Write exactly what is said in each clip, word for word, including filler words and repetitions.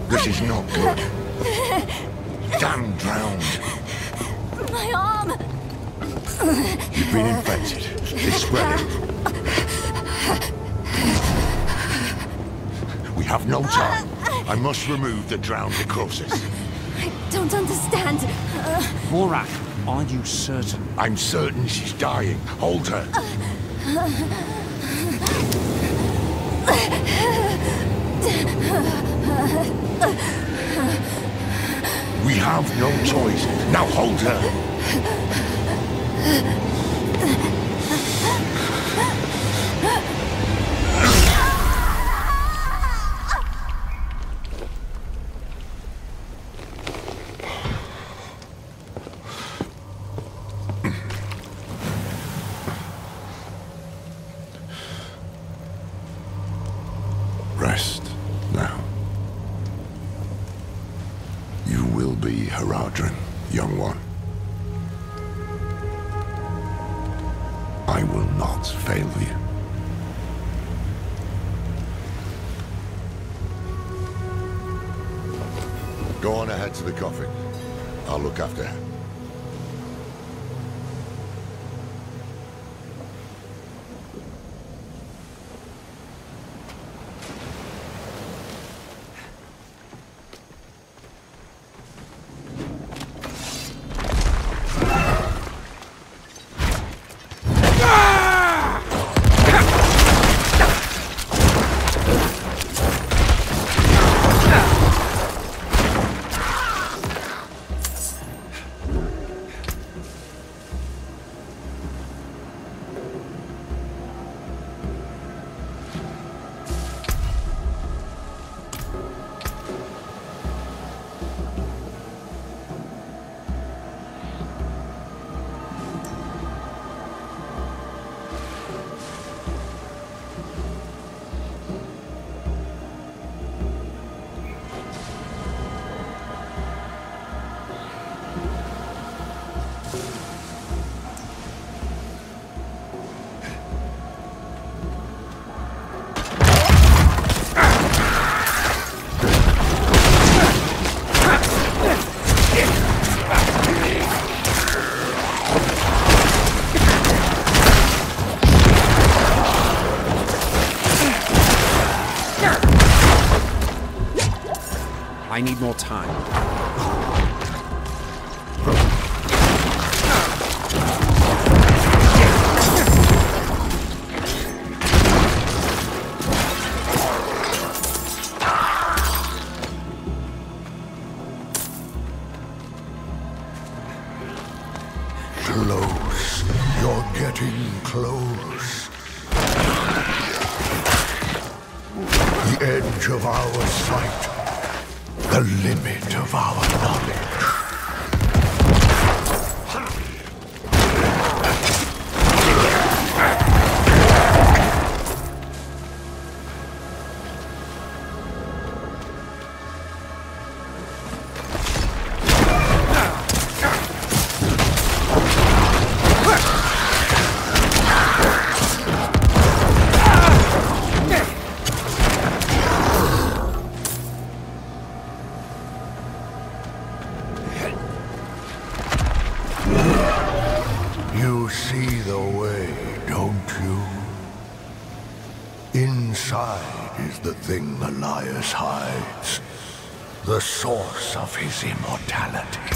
This is not good. Damn drowned. My arm! You've been infected. It's spreading. We have no time. I must remove the drowned necrosis. I don't understand. Uh... Morak, are you certain? I'm certain she's dying. Hold her. We have no choice. Now hold her. Rest now. You will be Haradrim, young one. I will not fail you. Go on ahead to the coffin. I'll look after her. I need more time. Close. You're getting close. The edge of our sight. The limit of our knowledge. You see the way, don't you? Inside is the thing Elias hides. The source of his immortality.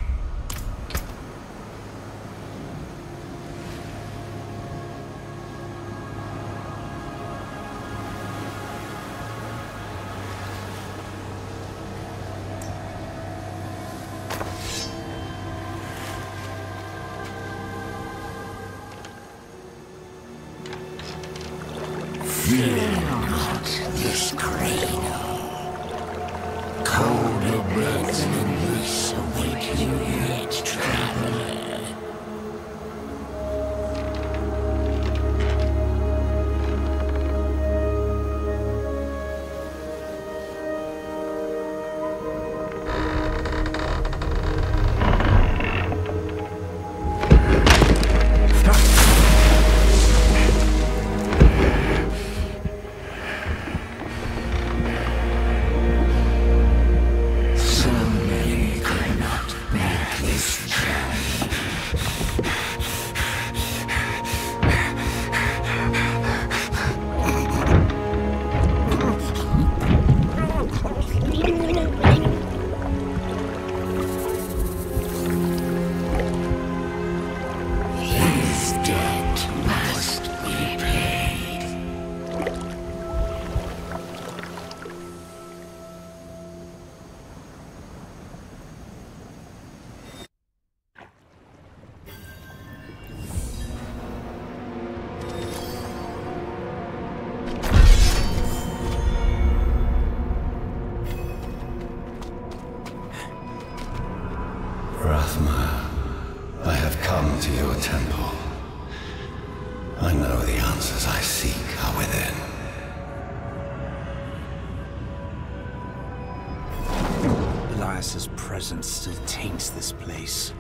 Fear not this cradle. Colder beds than this await you yet, traveler. answers I seek are within. Elias's presence still taints this place.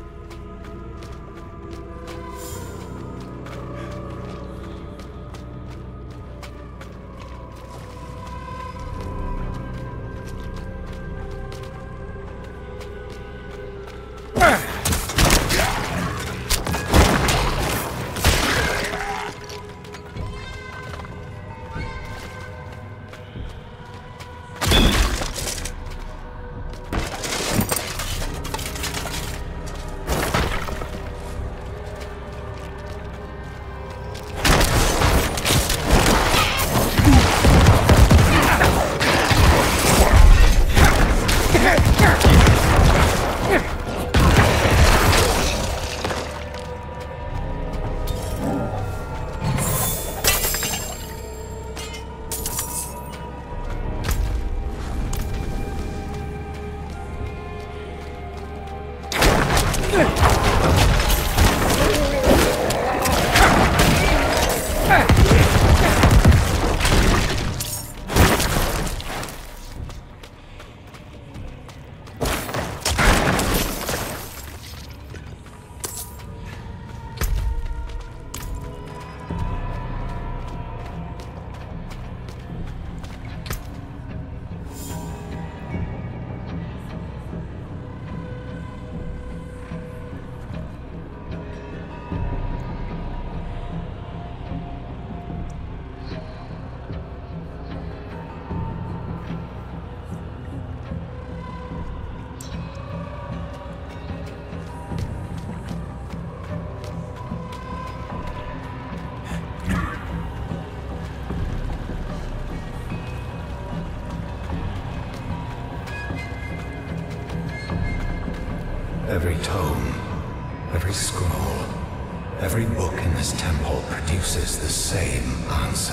Every tome, every scroll, every book in this temple produces the same answer.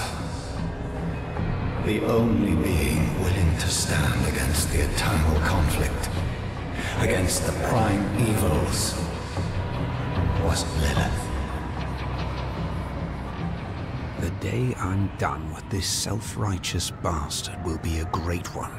The only being willing to stand against the eternal conflict, against the prime evils, was Lilith. The day I'm done with this self-righteous bastard will be a great one.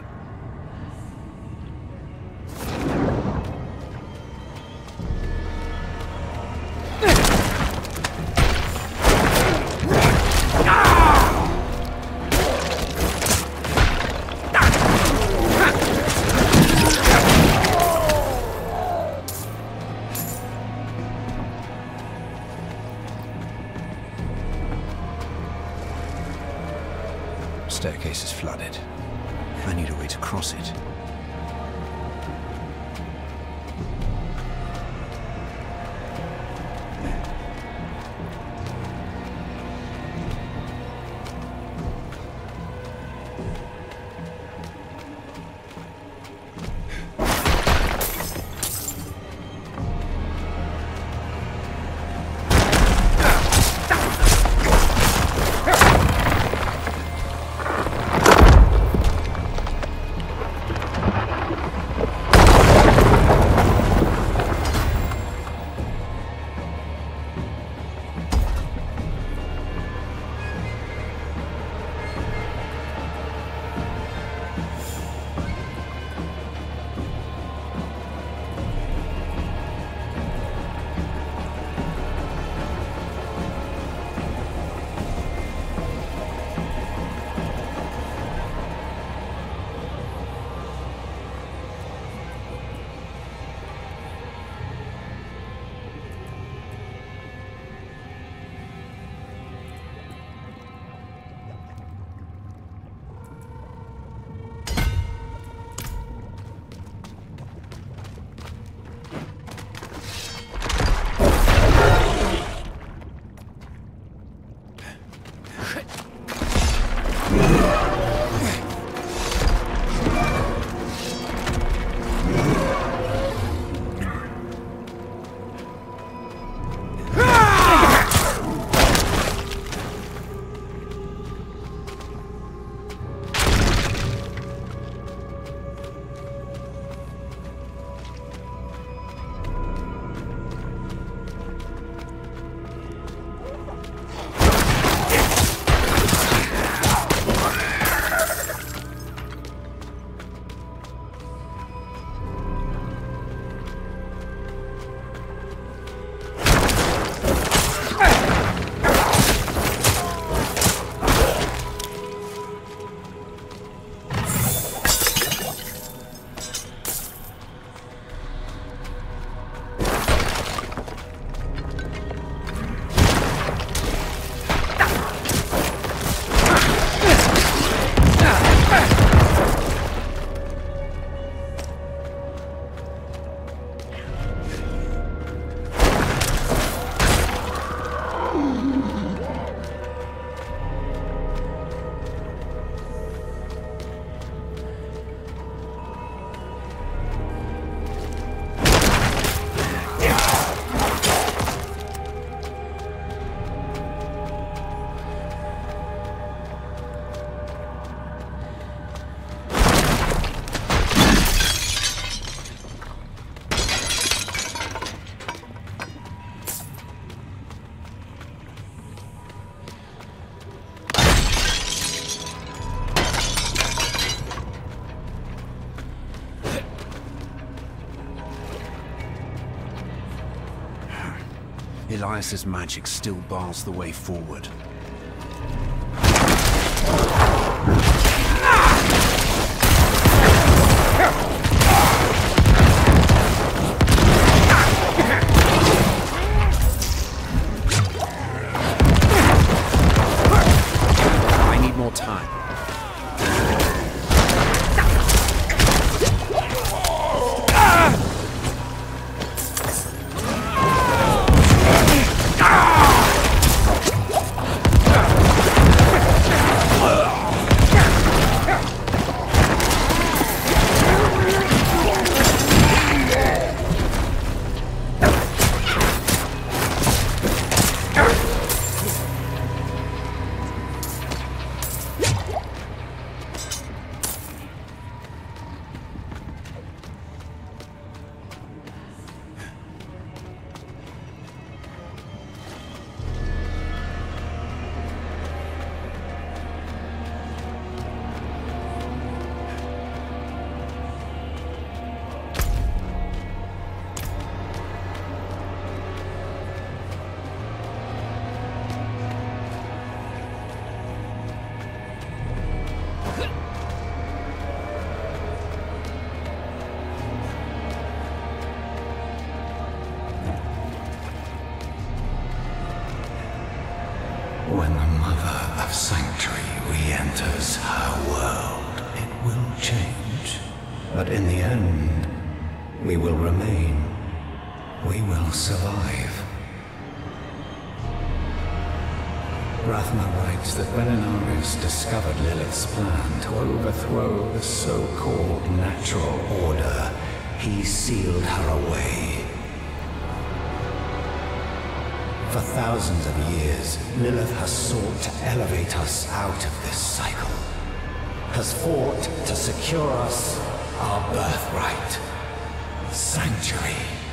Staircase is flooded. I need a way to cross it. Elias's magic still bars the way forward. I need more time. When the Mother of Sanctuary re-enters her world, it will change. But in the end, we will remain. We will survive. Rathma writes that when Inarius discovered Lilith's plan to overthrow the so-called natural order, he sealed her away. For thousands of years, Lilith has sought to elevate us out of this cycle, has fought to secure us our birthright, Sanctuary.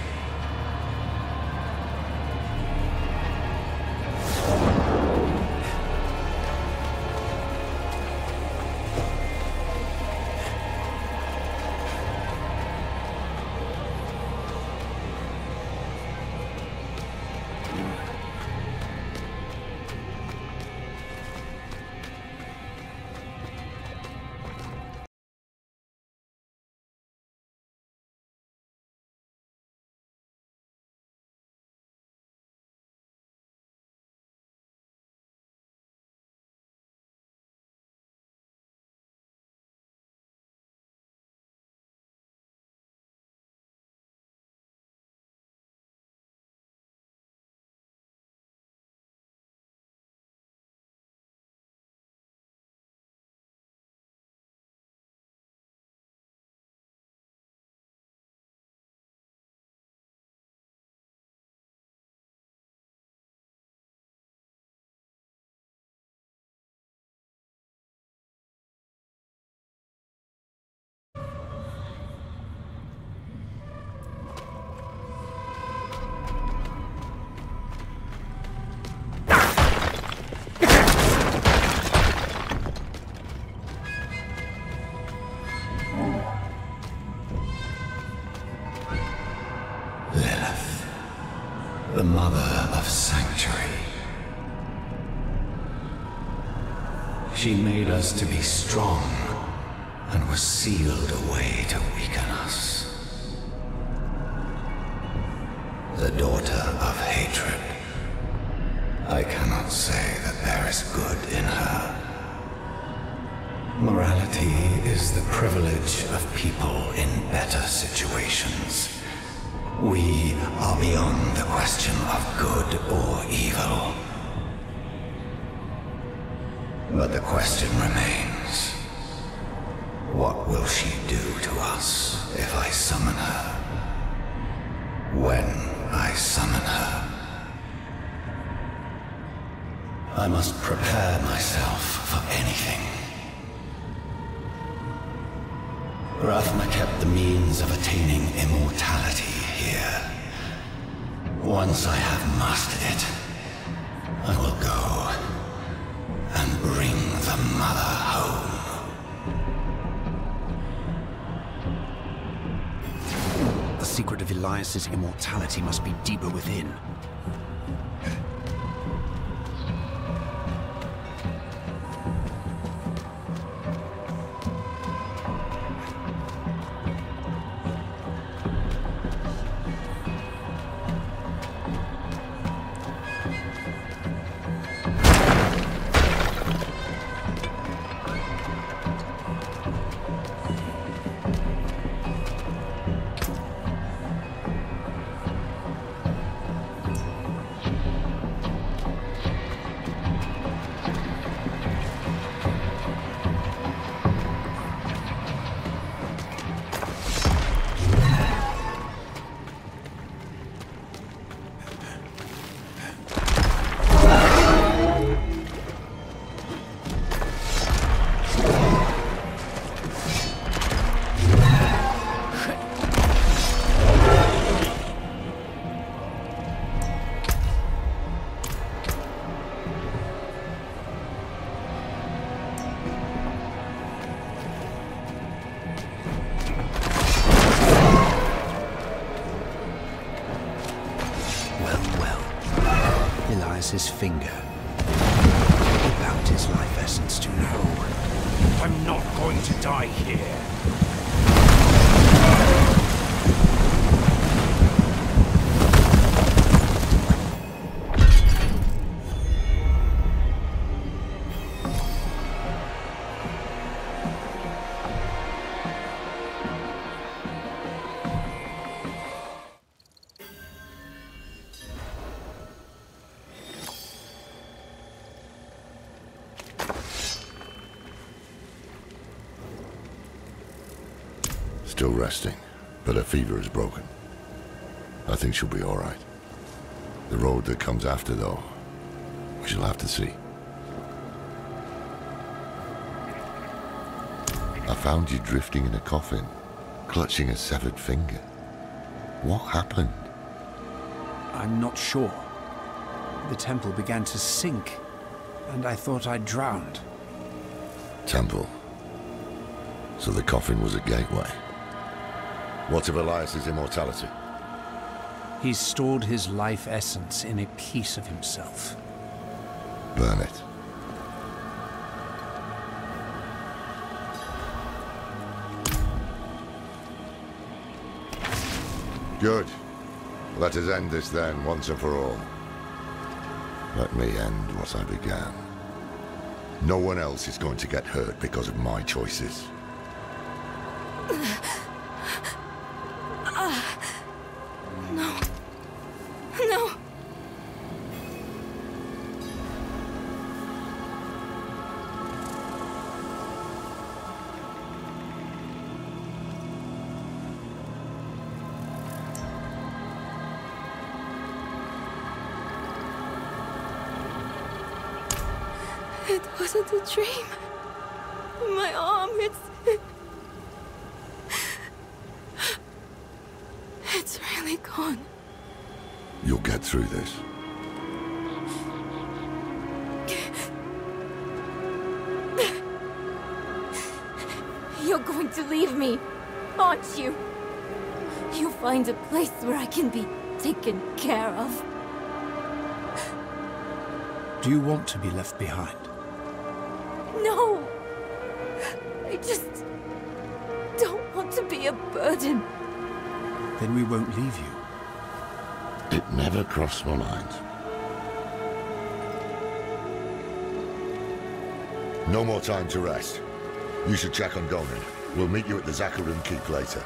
The Mother of Sanctuary. She made us to be strong and was sealed away to weaken us. The daughter of hatred. I cannot say that there is good in her. Morality is the privilege of people in better situations. We are beyond the question of good or evil. But the question remains, what will she do to us if I summon her? When I summon her? I must prepare myself for anything. Rathma kept the means of attaining immortality here. Once I have mastered it, I will go and bring the Mother home. The secret of Elias's immortality must be deeper within. finger. He bound his life essence to know. I'm not going to die here. Still resting, but her fever is broken. I think she'll be all right. The road that comes after, though, we shall have to see. I found you drifting in a coffin, clutching a severed finger. What happened? I'm not sure. The temple began to sink, and I thought I'd drowned. Temple. So the coffin was a gateway. What of Elias's immortality? He's stored his life essence in a piece of himself. Burn it. Good. Let us end this then, once and for all. Let me end what I began. No one else is going to get hurt because of my choices. No. No. It wasn't a dream. My arm, it's... It's really gone. You'll get through this. You're going to leave me, aren't you? You'll find a place where I can be taken care of. Do you want to be left behind? No! I just don't want to be a burden. Then we won't leave you. It never crossed my mind. No more time to rest. You should check on Gonan. We'll meet you at the Zakarum Keep later.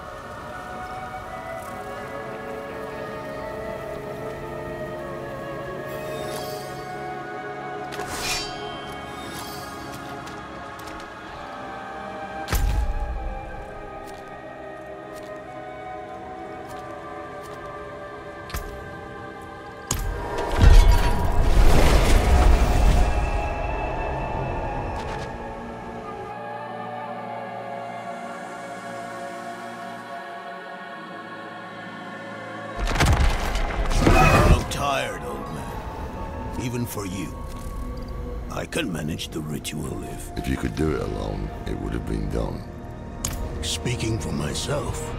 Tired, old man. Even for you. I can manage the ritual if... If you could do it alone, it would have been done. Speaking for myself...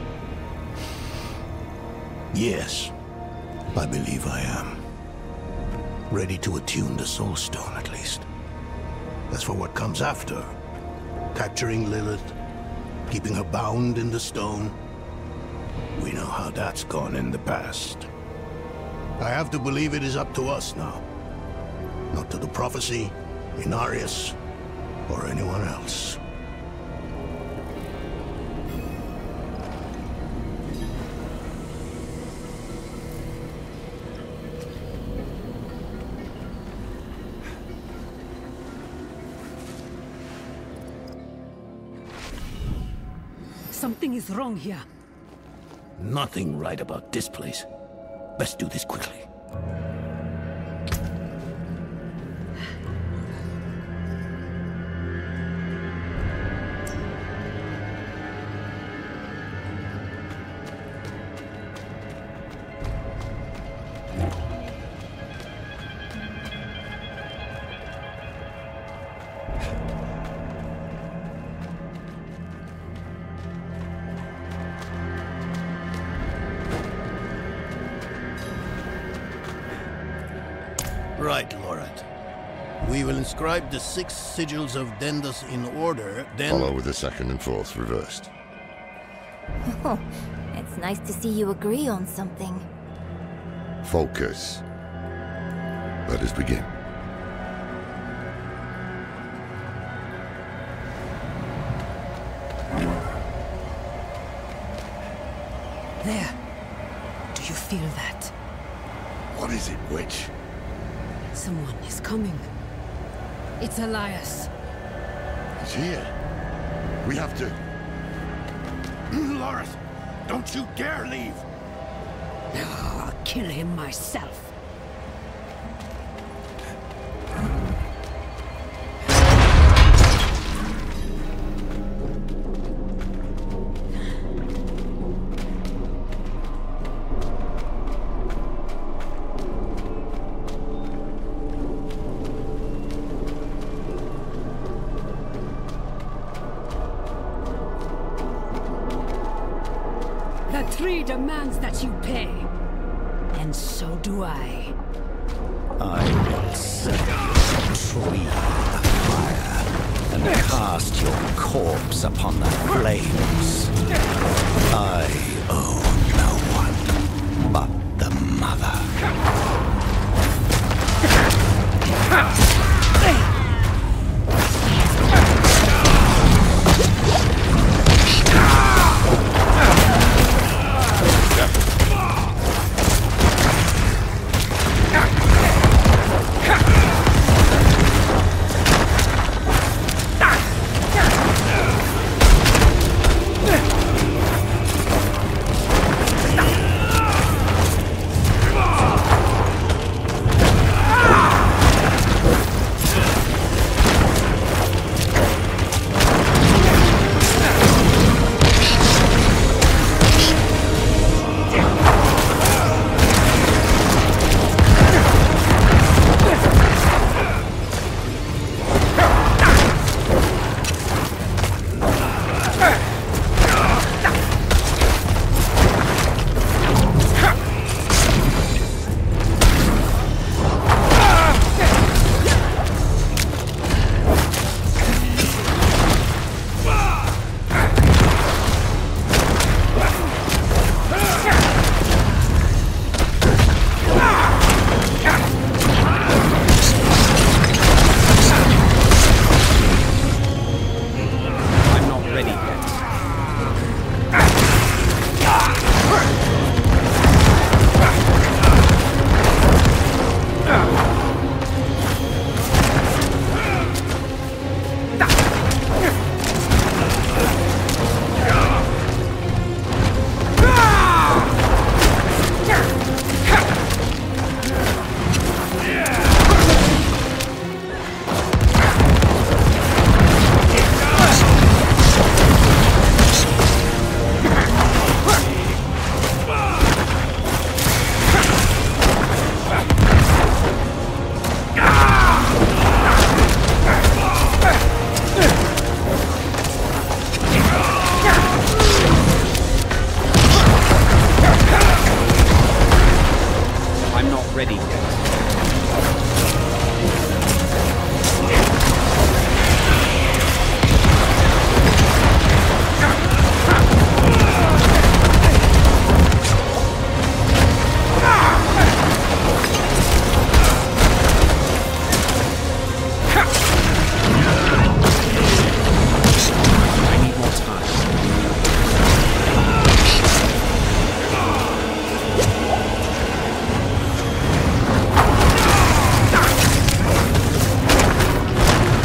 Yes, I believe I am. Ready to attune the Soul Stone, at least. As for what comes after, capturing Lilith, keeping her bound in the stone, we know how that's gone in the past. I have to believe it is up to us now. Not to the prophecy, Inarius, or anyone else. Something is wrong here. Nothing right about this place. Let's do this quickly. Right, We will inscribe the six sigils of Dendas in order, then... Follow with the second and fourth reversed. Oh, it's nice to see you agree on something. Focus. Let us begin. There. Do you feel that? What is it, witch? Someone is coming. It's Elias. He's here. We have to... Lorith, don't you dare leave! Oh, I'll kill him myself. The tree demands that you pay. And so do I. I will set the tree afire and cast your corpse upon the flames. I owe no one but the mother.